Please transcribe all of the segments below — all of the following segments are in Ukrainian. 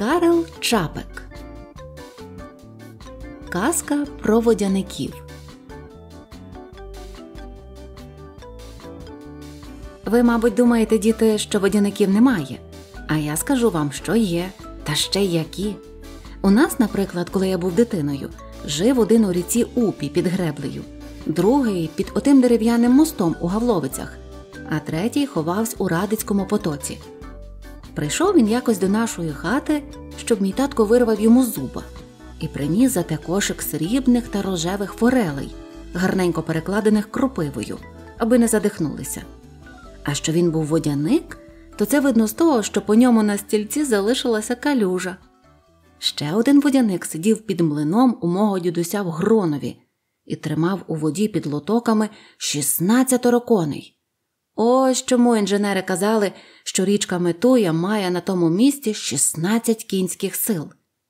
Карл Чапек. Казка про водяників. Ви, мабуть, думаєте, діти, що водяників немає. А я скажу вам, що є, та ще які. У нас, наприклад, коли я був дитиною, жив один у ріці Упі під Греблею, другий під отим дерев'яним мостом у Гавловицях, а третій ховався у Радицькому потоці. Прийшов він якось до нашої хати, щоб мій татко вирвав йому зуба, і приніс за те кошик срібних та рожевих форелей, гарненько перекладених кропивою, аби не задихнулися. А що він був водяник, то це видно з того, що по ньому на стільці залишилася калюжа. Ще один водяник сидів під млином у мого дідуся в Гронові і тримав у воді під лотоками 16 коней. Ось чому інженери казали, що річка Метуя має на тому місці 16 кінських сил.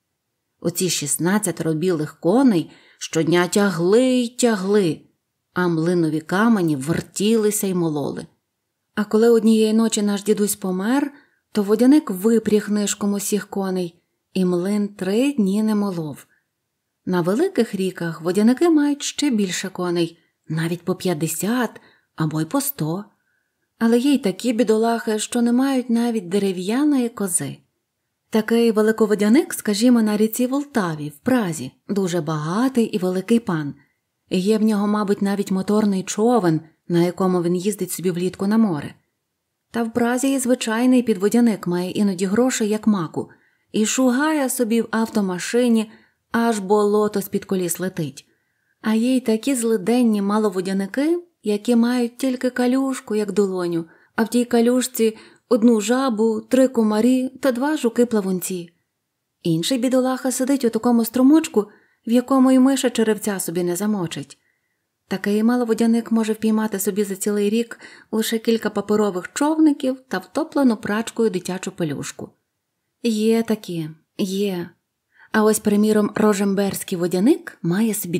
Оці 16 білих коней щодня тягли й тягли, а млинові камені вертілися й мололи. А коли однієї ночі наш дідусь помер, то водяник випряг нишком усіх коней, і млин 3 дні не молов. На великих ріках водяники мають ще більше коней, навіть по 50 або й по 100. Але є й такі бідолахи, що не мають навіть дерев'яної кози. Такий велиководяник, скажімо, на ріці Волтаві, в Празі, дуже багатий і великий пан. І є в нього, мабуть, навіть моторний човен, на якому він їздить собі влітку на море. Та в Празі і звичайний підводяник має іноді грошей, як маку, і шугає собі в автомашині, аж болото з-під коліс летить. А є й такі злиденні маловодяники, які мають тільки калюшку, як долоню, а в тій калюшці 1 жабу, 3 кумарі та 2 жуки-плавунці. Інший бідолаха сидить у такому струмочку, в якому й миша черевця собі не замочить. Такий маловодяник може впіймати собі за цілий рік лише кілька паперових човників та втоплену прачкою дитячу пелюшку. Є такі, є. А ось, приміром, рожемберський водяник має собі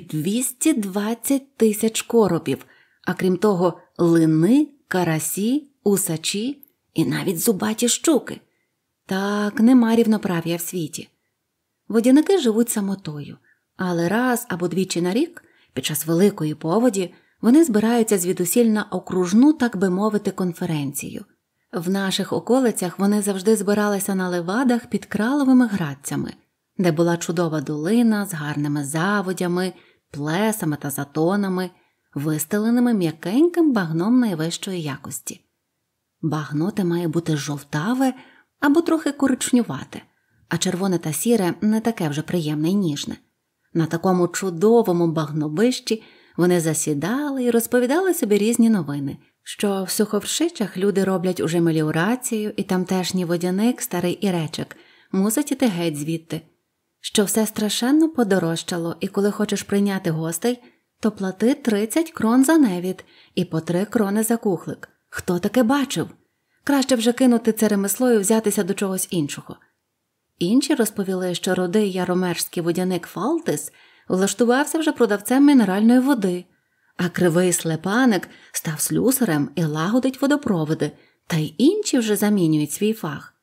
220 тисяч коропів, а крім того лини, карасі, усачі і навіть зубаті щуки. Так, нема рівноправ'я в світі. Водяники живуть самотою, але раз або двічі на рік, під час великої поводі, вони збираються звідусіль на окружну, так би мовити, конференцію. В наших околицях вони завжди збиралися на левадах під Краловими Градцями, де була чудова долина з гарними заводями, плесами та затонами, вистеленими м'якеньким багном найвищої якості. Багно те має бути жовтаве або трохи коричнювате, а червоне та сіре не таке вже приємне й ніжне. На такому чудовому багнобищі вони засідали і розповідали собі різні новини, що в Суховщичах люди роблять уже меліорацію, і тамтешній водяник, старий Іречик, мусить іти геть звідти, що все страшенно подорожчало, і коли хочеш прийняти гостей, то плати 30 крон за невід і по 3 крони за кухлик. Хто таке бачив? Краще вже кинути це ремесло і взятися до чогось іншого. Інші розповіли, що рудий яромежський водяник Фалтис влаштувався вже продавцем мінеральної води, а кривий Слепаник став слюсарем і лагодить водопроводи, та й інші вже замінюють свій фах.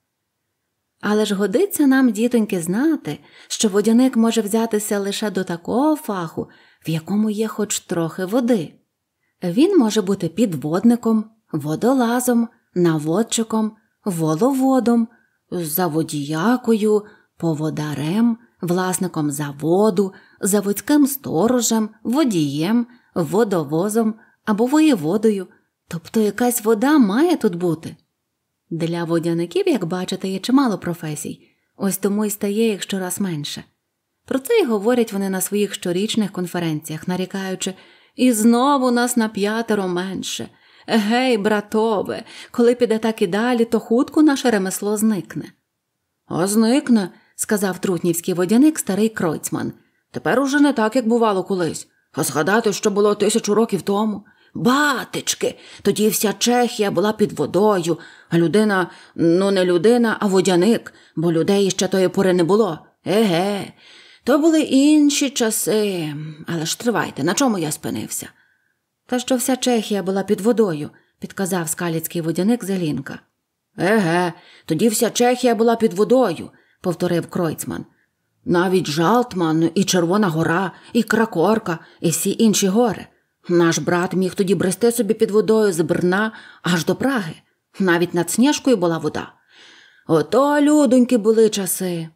Але ж годиться нам, дітоньки, знати, що водяник може взятися лише до такого фаху, в якому є хоч трохи води. Він може бути підводником, водолазом, наводчиком, воловодом, заводіякою, поводарем, власником заводу, заводським сторожем, водієм, водовозом або воєводою, тобто якась вода має тут бути. Для водяників, як бачите, є чимало професій, ось тому й стає їх щораз менше. Про це й говорять вони на своїх щорічних конференціях, нарікаючи: «І знову нас на 5 менше. Гей, братове, коли піде так і далі, то хутко наше ремесло зникне». «А зникне», – сказав трутнівський водяник старий Кройцман. «Тепер уже не так, як бувало колись. А згадати, що було 1000 років тому. Батечки, тоді вся Чехія була під водою, а людина, не людина, а водяник, бо людей ще тої пори не було. Еге, то були інші часи. Але ж тривайте, на чому я спинився?» «Та що вся Чехія була під водою», – підказав скаліцький водяник Зелінка. «Еге, тоді вся Чехія була під водою, – повторив Кройцман. «Навіть Жалтман, і Червона гора, і Кракорка, і всі інші гори. Наш брат міг тоді брести собі під водою з Брна аж до Праги. Навіть над Снєжкою була вода. Ото, людоньки, були часи».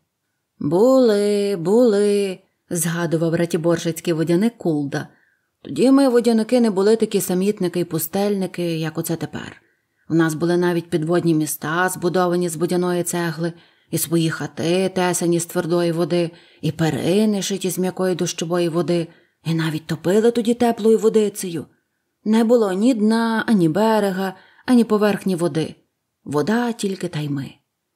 Були, згадував ратіборжецький водяник Кулда. Тоді ми, водяники, не були такі самітники і пустельники, як оце тепер. У нас були навіть підводні міста, збудовані з водяної цегли, і свої хати, тесані з твердої води, і перини, шиті з м'якої дощової води, і навіть топили тоді теплою водицею. Не було ні дна, ані берега, ані поверхні води. Вода тільки та й ми.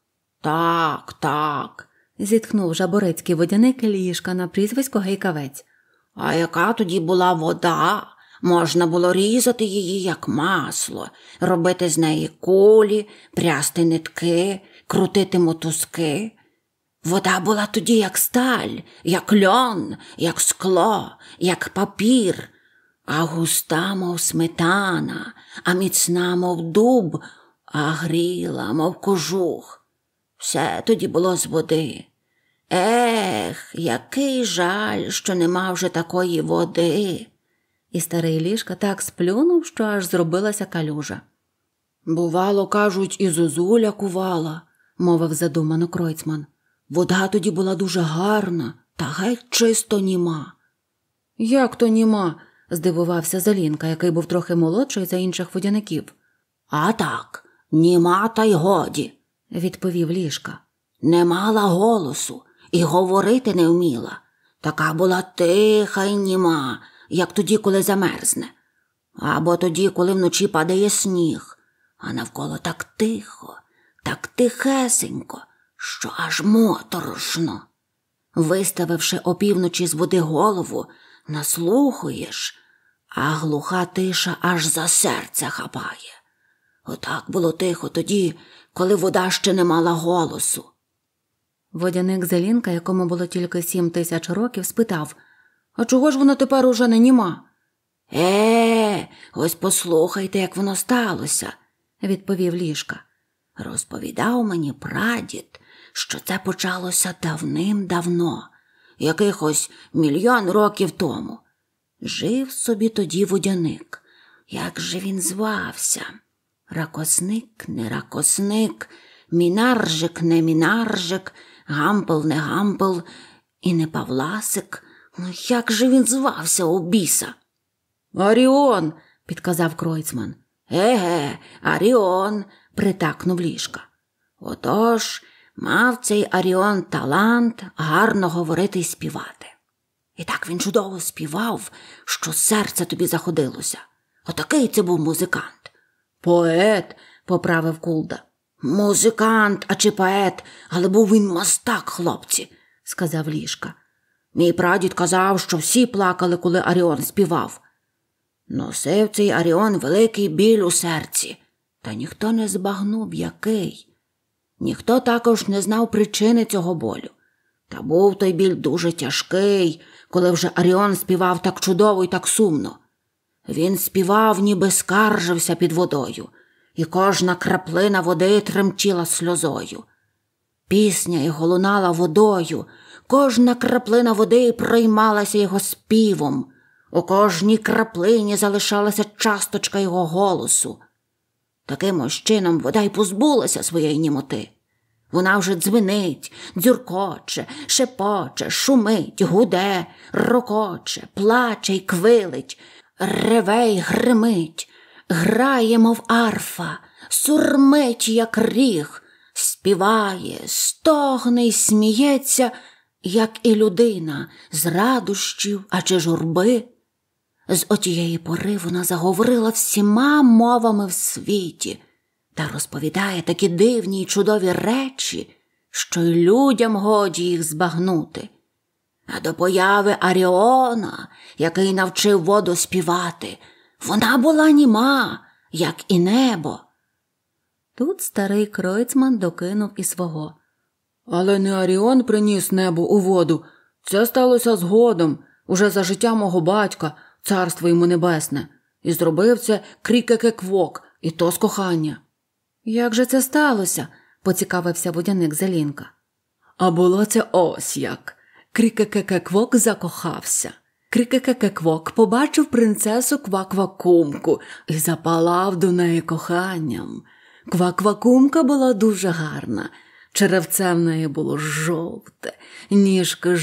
Так, зітхнув жаборицький водяник Лішка на прізвисько Гейкавець. А яка тоді була вода? Можна було різати її, як масло, робити з неї кулі, прясти нитки, крутити мотузки. Вода була тоді як сталь, як льон, як скло, як папір, а густа, мов сметана, а міцна, мов дуб, а гріла, мов кожух. Все тоді було з води. Ех, який жаль, що нема вже такої води. І старий Лішка так сплюнув, що аж зробилася калюжа. Бувало, кажуть, і зозуля кувала, мовив задумано Кройцман. Вода тоді була дуже гарна, та геть чисто німа. Як то німа? Здивувався Залінка, який був трохи молодший за інших водяників. А так, німа та й годі, відповів Лішка. Не мала голосу і говорити не вміла. Така була тиха й німа, як тоді, коли замерзне. Або тоді, коли вночі падає сніг, а навколо так тихо, так тихесенько, що аж моторошно. Виставивши опівночі з води голову, наслухаєш, а глуха тиша аж за серце хапає. Отак було тихо тоді, коли вода ще не мала голосу. Водяник Зелінка, якому було тільки 7000 років, спитав: «А чого ж воно тепер уже не німа?» Ось послухайте, як воно сталося», – відповів Лішка. «Розповідав мені прадід, що це почалося давним-давно, якихось 1 000 000 років тому. Жив собі тоді водяник. Як же він звався? Ракосник, не ракосник, мінаржик, не мінаржик, гампел, не гампел і не Павласик. Ну як же він звався у біса?» «Аріон», – підказав Кройцман. Аріон, – притакнув Лішка. Отож, мав цей Аріон талант гарно говорити й співати. І так він чудово співав, що серце тобі заходилося. Отакий це був музикант. «Поет», – поправив Кулда. «Музикант, а чи поет, але був він мастак, хлопці», – сказав Лішка. «Мій прадід казав, що всі плакали, коли Аріон співав. Носив цей Аріон великий біль у серці, та ніхто не збагнув, який. Ніхто також не знав причини цього болю. Та був той біль дуже тяжкий, коли вже Аріон співав так чудово і так сумно. Він співав, ніби скаржився під водою, і кожна краплина води тремтіла сльозою. Пісня його лунала водою, кожна краплина води приймалася його співом, у кожній краплині залишалася часточка його голосу. Таким ось чином вода й позбулася своєї німоти. Вона вже дзвенить, дзюркоче, шепоче, шумить, гуде, рокоче, плаче й квилить, реве й гримить, грає, мов арфа, сурмить, як ріг, співає, стогне й сміється, як і людина, з радощів, а чи журби. З отієї пори вона заговорила всіма мовами в світі та розповідає такі дивні й чудові речі, що й людям годі їх збагнути. А до появи Аріона, який навчив воду співати, вона була німа, як і небо. Тут старий Кройцман докинув і свого. «Але не Аріон приніс небо у воду, це сталося згодом, уже за життя мого батька, царство йому небесне, і зробив це крікекеквок, і то з кохання». «Як же це сталося?» – поцікавився водяник Зелінка. А було це ось як. Крі-ка-ка-ка-квок закохався. Крі-ка-ка-ка-квок побачив принцесу Ква-Ква-кумку і запалав до неї коханням. Ква-Ква-кумка була дуже гарна. Черевце в неї було жовте, ніжки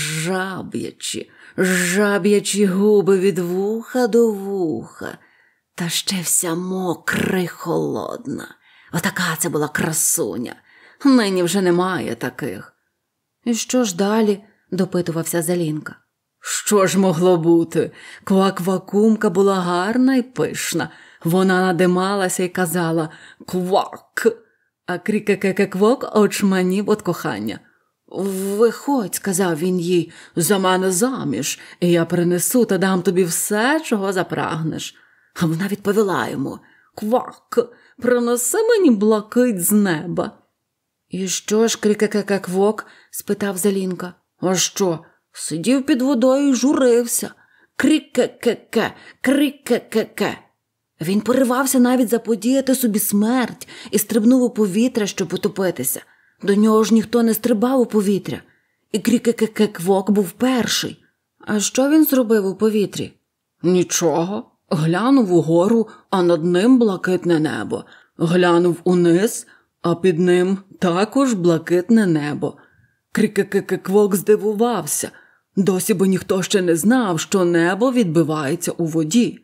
жаб'ячі губи від вуха до вуха. Та ще вся мокра й холодна. Отака це була красуня. Нині вже немає таких. І що ж далі? Допитувався Залінка. Що ж могло бути? Ква-Ква-кумка була гарна й пишна. Вона надималася й казала «Квак!», а Крі-ка-ка-ка-квок очманів від кохання. «Виходь», – сказав він їй, – «за мене заміж, і я принесу та дам тобі все, чого запрагнеш». А вона відповіла йому «Квак! Принеси мені блакить з неба». «І що ж, Крі-ка-ка-ка-квок?» – спитав Залінка. «А що? Сидів під водою і журився. Крі-ка-ка-ка, крі-ка-ка-ка». Він поривався навіть заподіяти собі смерть і стрибнув у повітря, щоб потопитися. До нього ж ніхто не стрибав у повітря. І Крі-ка-ка-ка-квок був перший. А що він зробив у повітрі? Нічого. Глянув угору, а над ним блакитне небо. Глянув униз, а під ним також блакитне небо. Крі-ка-ка-ка-квок здивувався. Досі бо ніхто ще не знав, що небо відбивається у воді.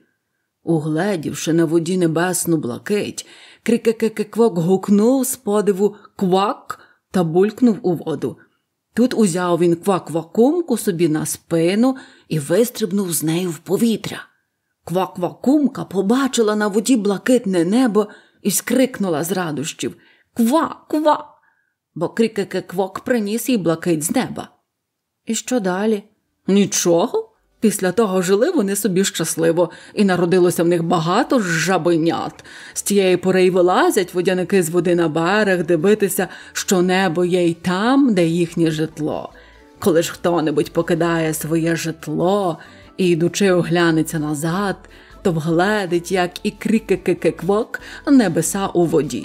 Угледівши на воді небесну блакить, Крі-ка-ка-ка-квок гукнув з подиву «Квак!» та булькнув у воду. Тут узяв він Ква-Ква-кумку собі на спину і вистрибнув з нею в повітря. Ква-Ква-кумка побачила на воді блакитне небо і скрикнула з радощів «Ква-ква!», бо Крі-ка-ка-квок приніс їй блакить з неба. І що далі? Нічого. Після того жили вони собі щасливо, і народилося в них багато жабенят. З тієї пори й вилазять водяники з води на берег дивитися, що небо є й там, де їхнє житло. Коли ж хто-небудь покидає своє житло і, йдучи, оглянеться назад, то вгледить, як і Крі-ка-ка-ка-квок небеса у воді.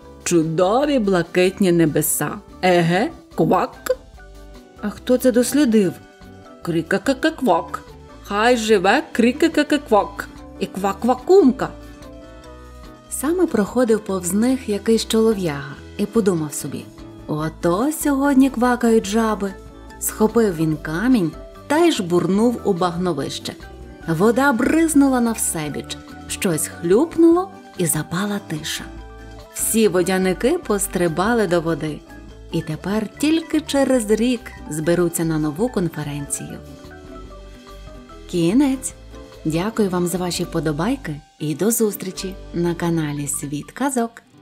Чудові блакитні небеса. Еге, квак. А хто це дослідив? Крі-ка-ка-ка-квок. Хай живе Крі-ка-ка-ка-квок і Ква-Ква-кумка. Саме проходив повз них якийсь чолов'яга і подумав собі: ото сьогодні квакають жаби. Схопив він камінь та й жбурнув у багновище. Вода бризнула навсебіч, щось хлюпнуло і запала тиша. Всі водяники пострибали до води. І тепер тільки через рік зберуться на нову конференцію. Кінець. Дякую вам за ваші вподобайки і до зустрічі на каналі Світ казок.